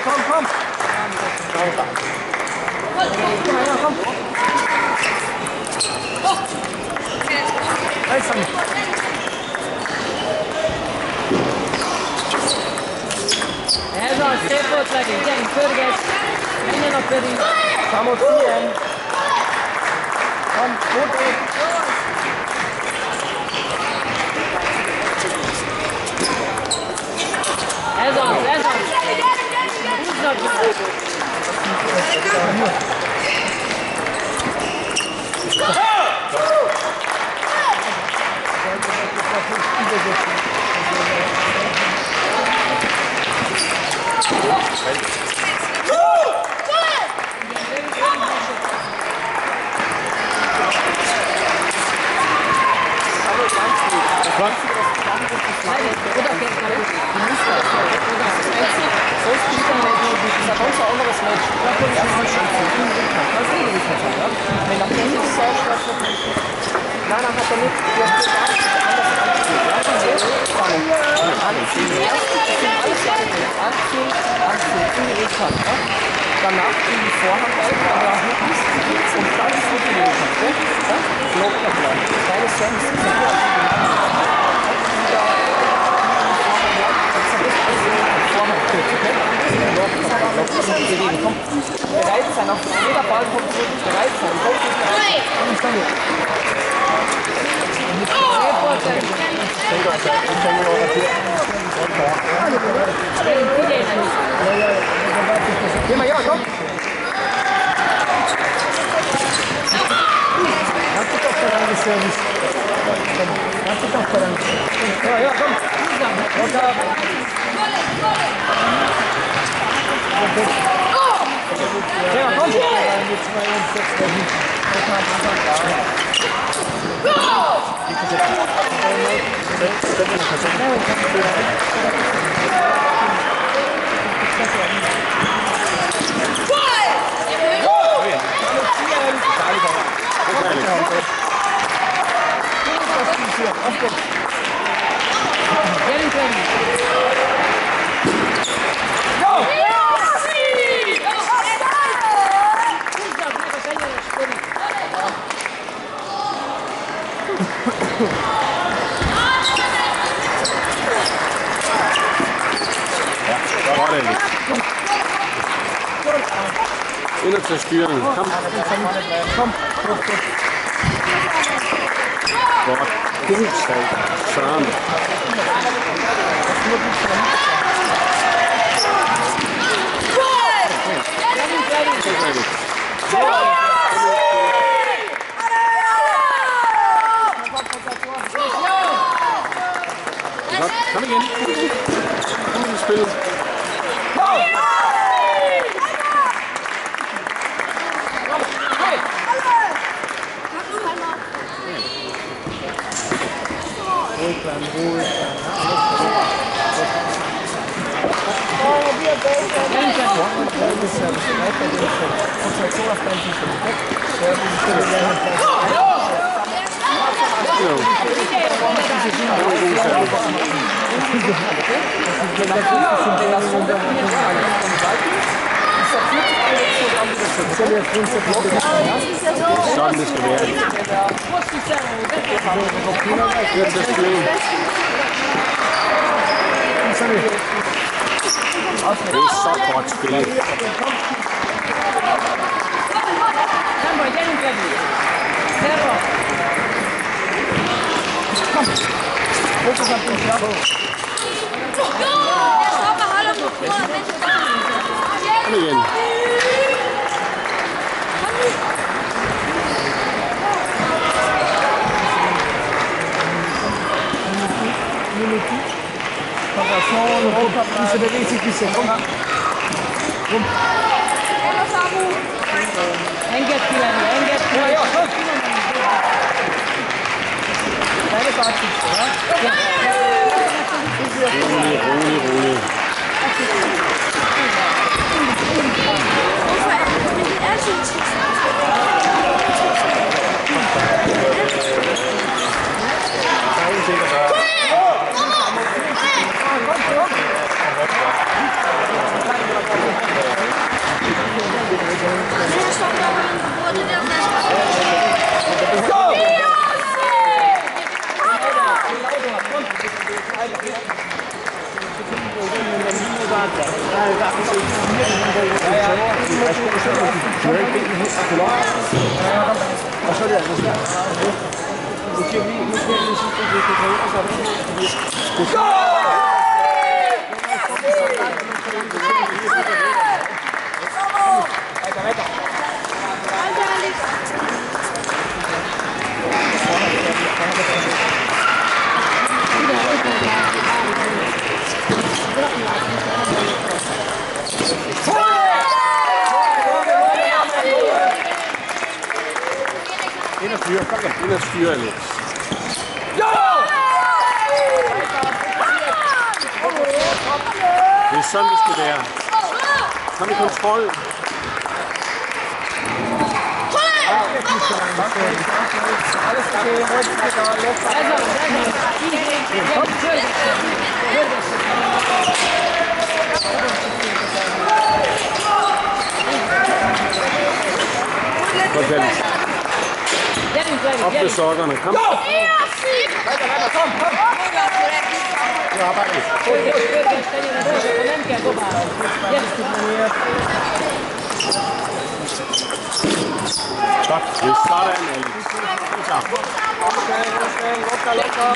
Komm. Komm. Stefan, lagi, jangan pergi. Ini nak pergi. Kamu ziehen. Komm, Foto. Ezan. Danach in die Vorhand halten, dann nach hinten und dann ist es gelegen. Locker bleiben. Keine Chance. Komm, bereit sein, auf jeder Ball kommt zurück, bereit sein, geh mal, ja, komm! Hast du doch daran geservice. Hast du doch daran. Ja, komm! Locker! Ja, komm! Innen zerstören. Komm. Boah, Gutschein. Schade. Come again. Come on, spill. Bisa dari sisi kom. Engget kilen. Ja, kom. Deine Party, ja? Ruhe. Komm. Og så er det altså svært. Nu giver vi lige sidste, vi kan tage ud, og så er det ind og styre, Alex. Det er sådan, det skal være. Kom i kontrol. Godt, Alex. Op med sokkerne. Kom. Kom! Du arbejder. Godt. Det er sådan, Alex. Lukker.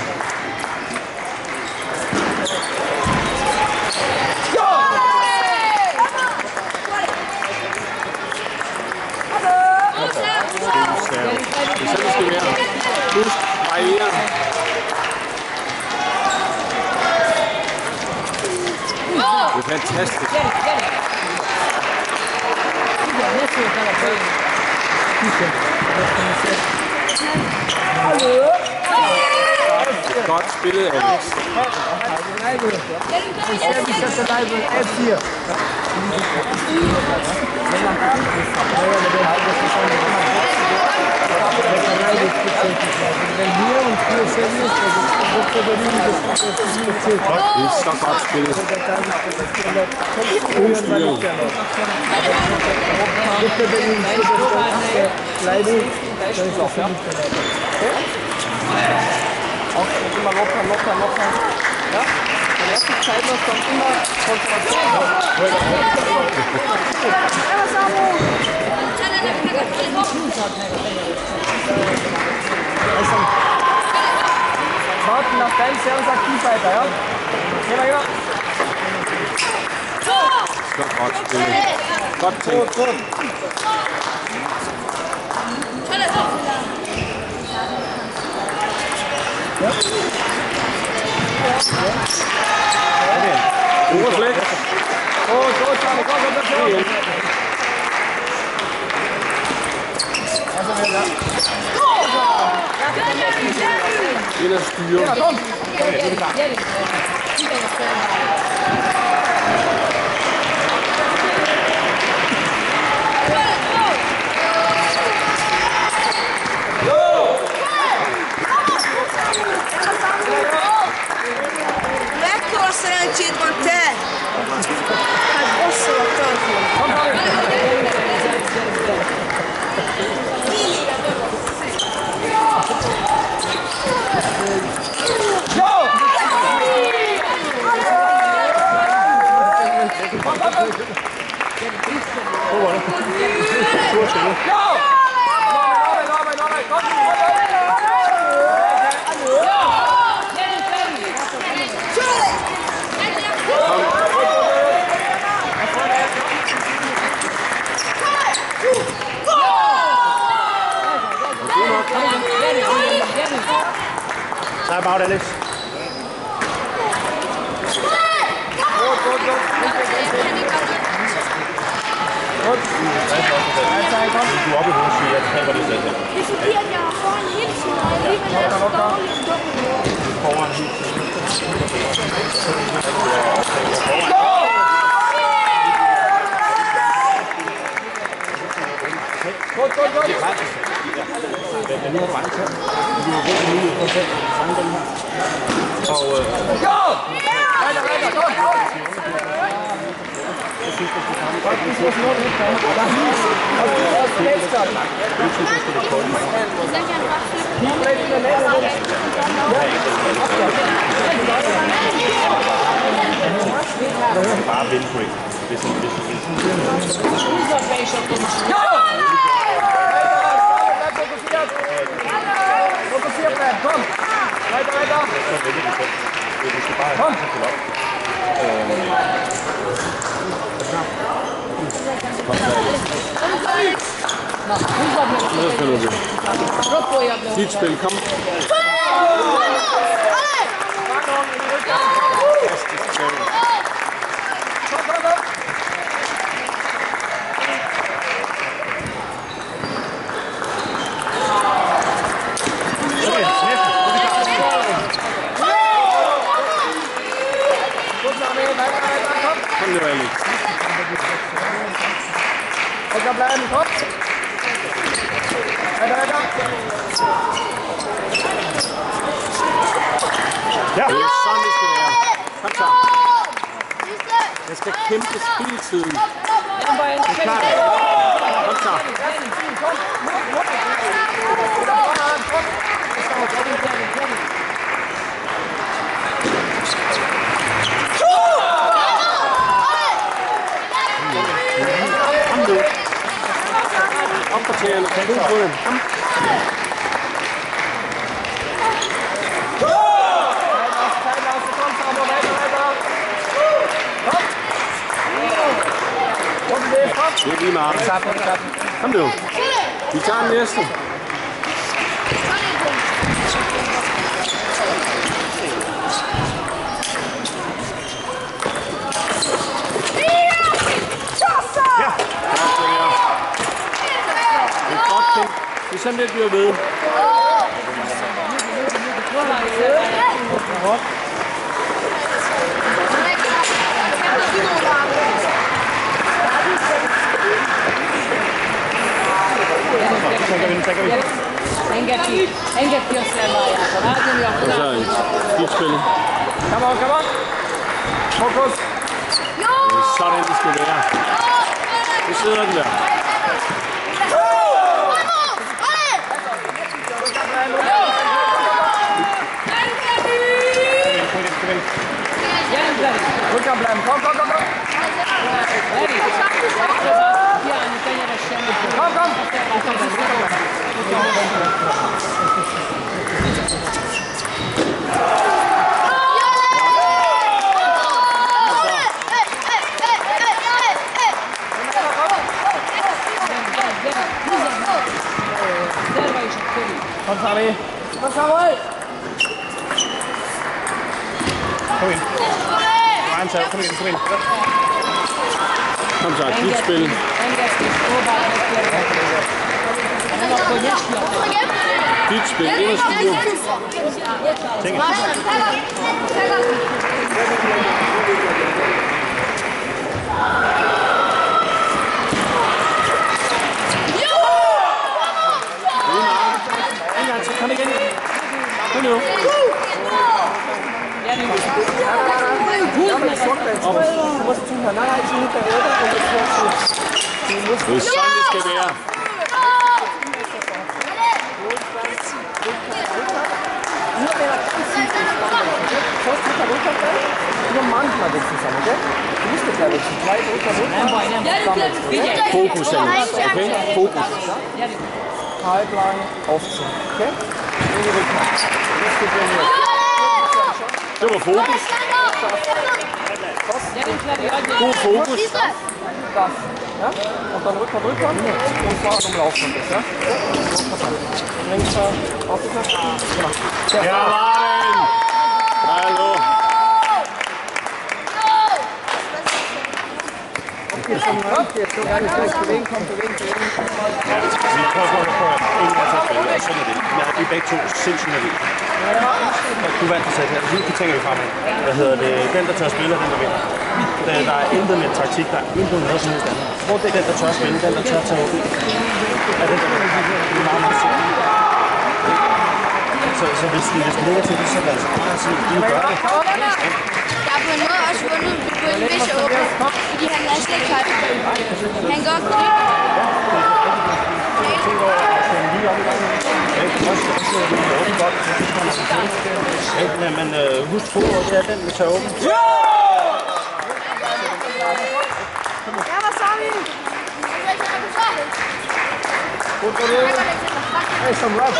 Det er sådan, det skal være. Husk, variere. Det er fantastisk. Godt spillet, Alex. Det er så godt spillet. Immer locker. Ja? Der erste Zeitlauf kommt immer Konzentration. Warten nach deinem Service aktiv weiter, ja? Geh mal, Godt spillet. Godt tænkt. Ja. Okay. Overflæk. Gå, Charlie. Gå. Ind og styre. Kom. Senti con te! Addosso la Time out, Alex. Ja. Fokuser på den, kom! Weiter! Kom! Dit spil, kom. Kom nu, Alex. Weiter bleiben, komm! Weiter! Ja, det er sådan, det skal være. Kom så. Jeg skal kæmpe spilletiden. Det er klart. Kom så. Kom nu. Op på tæerne. Kom på den. Kom. Det er lige meget. Kom nu. Vi tager den næste. Ja. Det er godt ting. Det er sådan lidt, vi er ved. Engedti, jos se laajaa. Laatin ja Og så dit spil. Come on! Fokus! Det er sådan, det skal være. Nu sidder den der. Rückgang bleiben, komm! Kom Sami! Kom ind. Kom ind. Kom så, dit spil. Dit spil, ind og styre. Kom igen! Kom nu! Det er sådan, det skal være. Manchmal wechseln zusammen, gell? Du musst jetzt ja wechseln. 2 Drücker, Fokus, Alex. Okay? Fokus. halblang aufziehen, okay? In die Rückhand. Jetzt geht der hier. Det var fokus. God fokus. Das, ja? Und dann Rücker und fahren umlaufen das, ja? Links, aufgeknöpft. Genau. Ja, Martin! Hallo. Jetzt so gar nicht bewegen, bewegen. Vi prøver en gang til at spille, og sådan er det. Men vi er begge to sindssygt nervøse. Du vandt at sætte her. Nu tænker vi fremad. Hvad hedder det? Den, der tør spille, den der vinder. Der er intet med taktik, der er intet noget som helst andet. Hvor det er den, der tør spille, den, der tør tage ud. Er den, der vinder. Det er meget, meget simpelt. Så hvis den ligger til det, så er det altså bare at sige, at de gør det. Jeg har på en måde også vundet på en vis åbne, fordi han er slet ikke højt. Han går godt. Men husk på, at det er den, vi tager åben. Evo Sami! Hey, some rubs.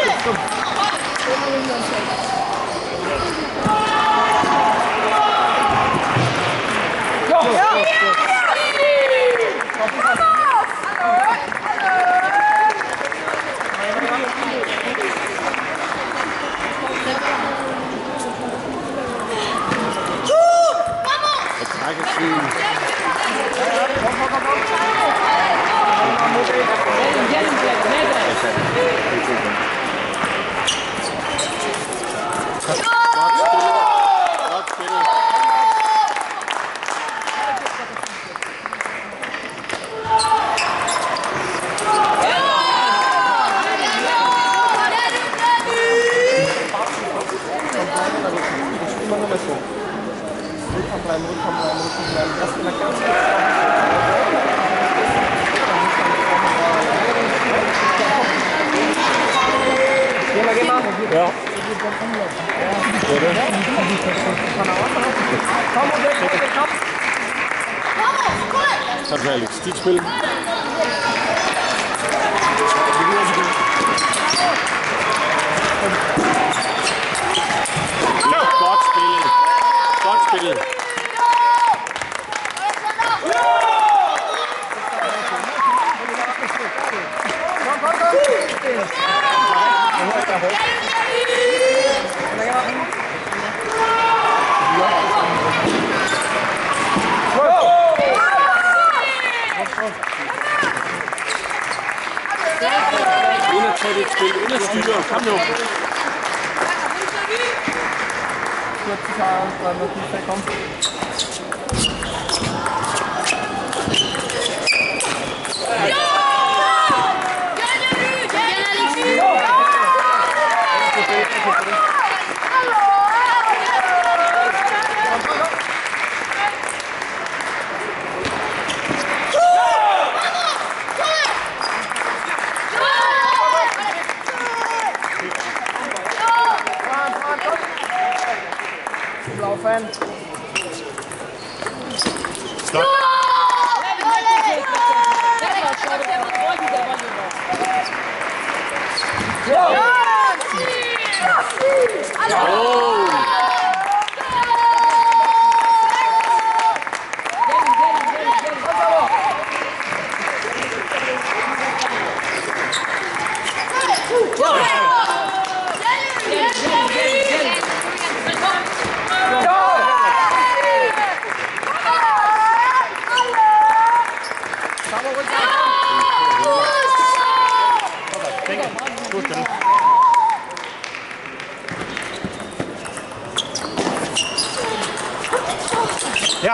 Ja. Kom så, Alex. Dit spil. Godt spillet. Godt spillet. Ind og tage dit spil. Ind og styre. Kom nu. Laufen. Stop. Ja.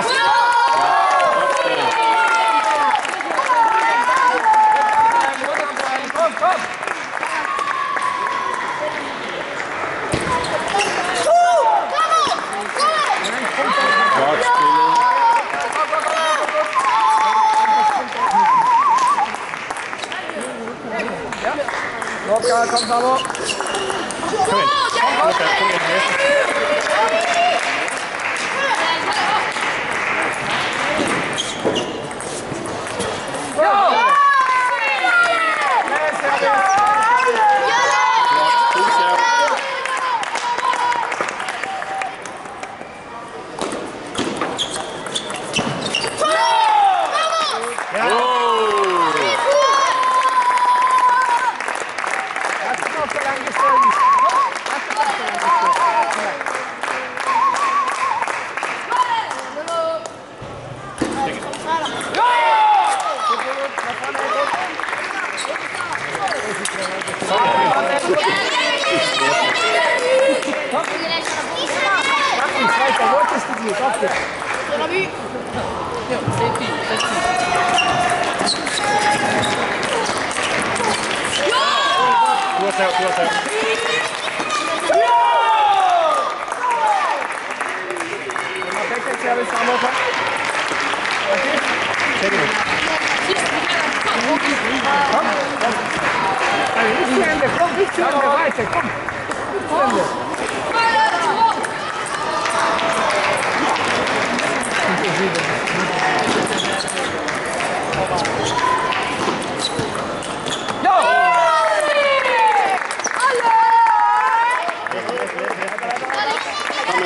Locker, komm, Sabo. Kom ind. Kom ind.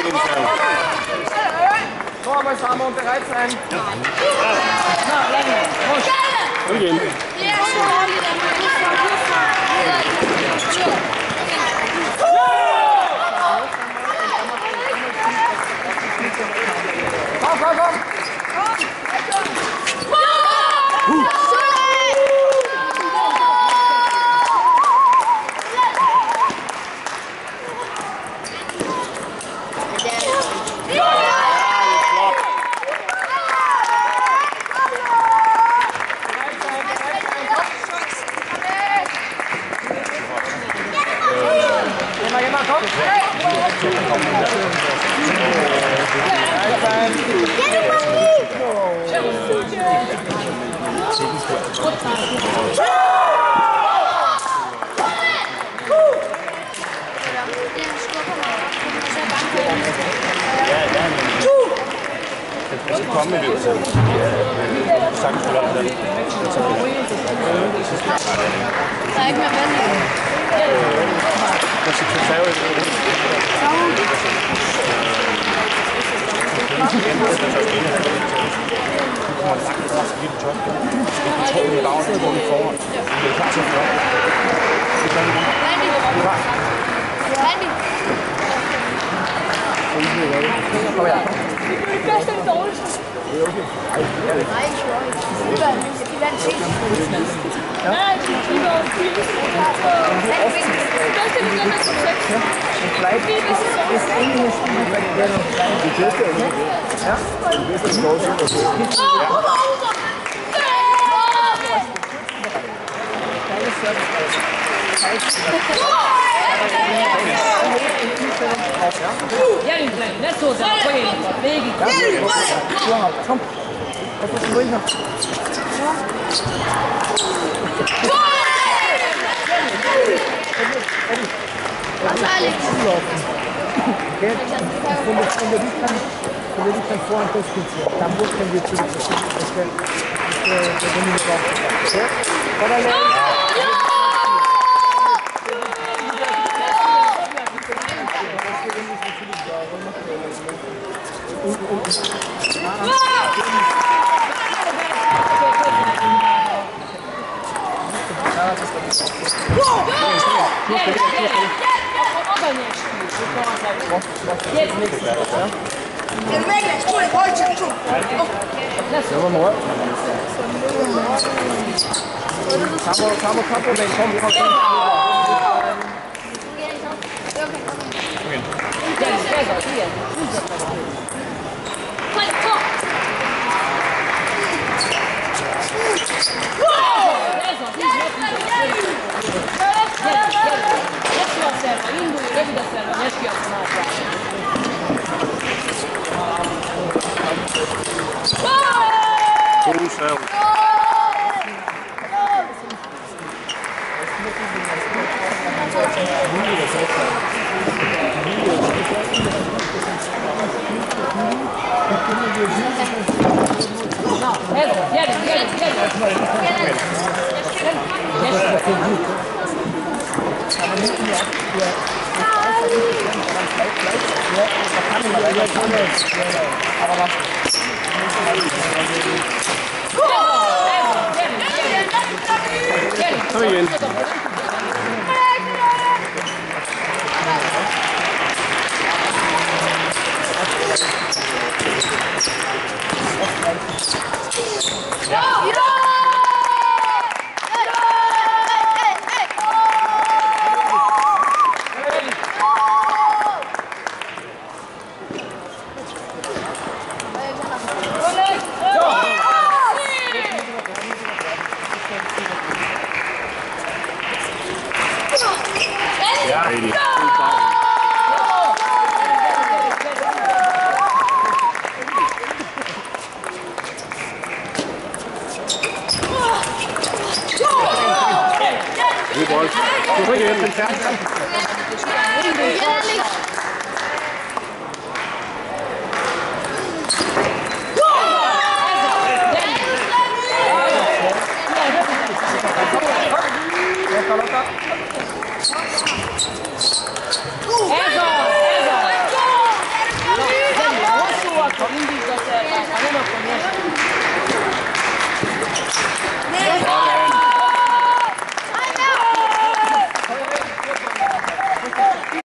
indserve. Tor bei Samuel, bereit sein. Og igen. Kom, kom, kom. Jeg skal komme med det, så sagtens få op med det. Der er ikke mere vand. Jeg skal tage et Bedste er det dårligste. Det er okay. Nej, det er Kom. Og så skal her. Wenn wir dann vor und durchspielen, dann können wir zurück. Das wäre Kom igen. Hanno